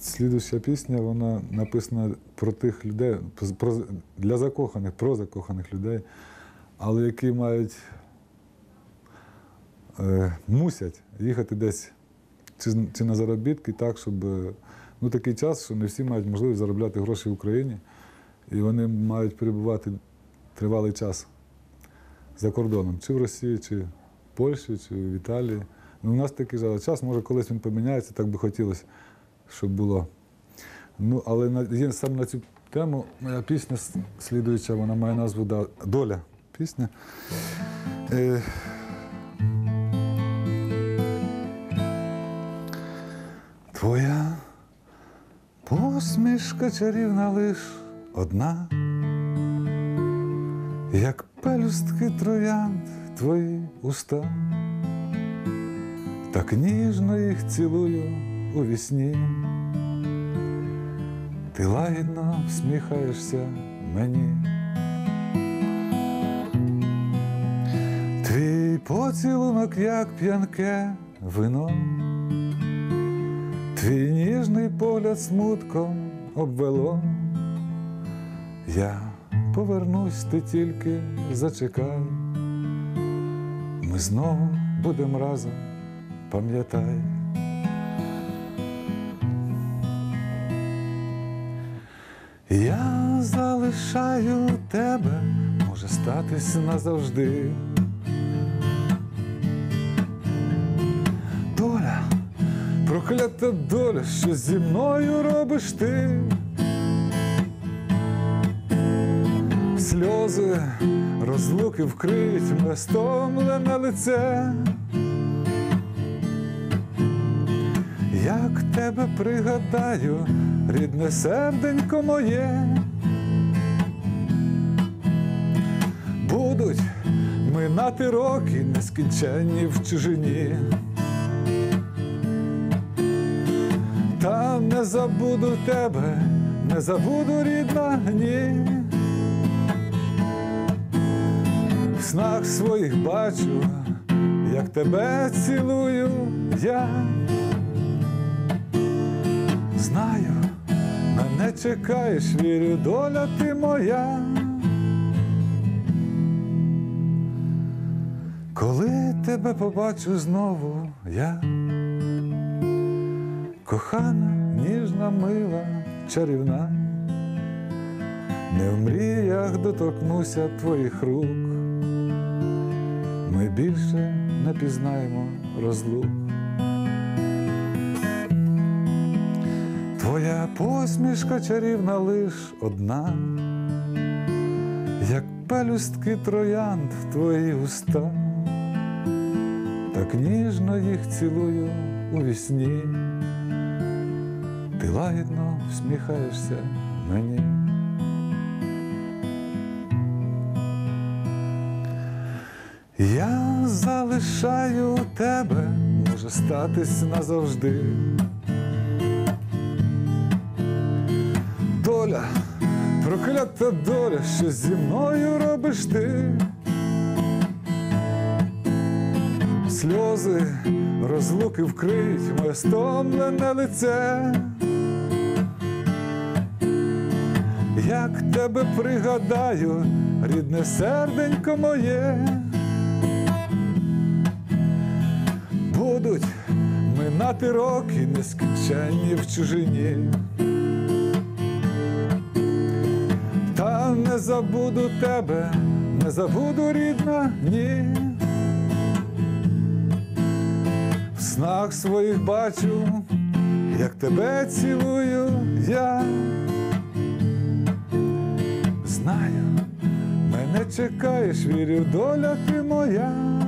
слідуюча пісня, вона написана про тих людей, для закоханих, про закоханих людей, але які мусять їхати десь чи на заробітки так, щоб, такий час, що не всі мають можливість заробляти гроші в Україні, і вони мають перебувати тривалий час за кордоном, чи в Росії, чи в Польщі, чи в Італії. У нас такий час, може колись він поміняється, так би хотілося, щоб було. Але саме на цю тему моя пісня слідуюча, вона має назву «Доля» пісня. Твоя посмішка чарівна лиш одна, як пелюстки троянд твої уста, так ніжно їх цілую у вісні. Ти лагідно всміхаєшся мені. Твій поцілунок, як п'янке вино, твій ніжний погляд смутком обвело. Я повернусь, ти тільки зачекай, ми знову будемо разом, пам'ятай. Я залишаю тебе, може статись назавжди. Доля, проклята доля, що зі мною робиш ти. Сльози розлуки вкриють моє стомлене лице. Як тебе пригадаю, рідне серденько моє, будуть минати роки нескінченні в чужині. Та не забуду тебе, не забуду, рідна, ні. В снах своїх бачу, як тебе цілую я. Знаю, мене чекаєш, вірю, доля ти моя. Коли тебе побачу знову я, кохана, ніжна, мила, чарівна, не в мріях доторкнуся твоїх рук, ми більше не пізнаємо розлук. Твоя посмішка чарівна лиш одна, як пелюстки троянд твої уста, так ніжно їх цілую у вісні. Ти лагідно всміхаєшся мені. Я залишаю тебе, може статись назавжди. Доля, проклята доля, що зі мною робиш ти. Сльози розлуки вкриють моє стомлене лице. Як тебе пригадаю, рідне серденько моє, будуть минати роки нескінченні в чужині. Та не забуду тебе, не забуду, рідна, ні. В снах своїх бачу, як тебе цілую я. Знаю, мене чекаєш, вірю, доля ти моя.